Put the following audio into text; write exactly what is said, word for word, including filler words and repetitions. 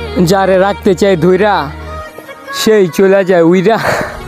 যারে রাখতে চাই ধইরা সেই চলে যায় উইরা।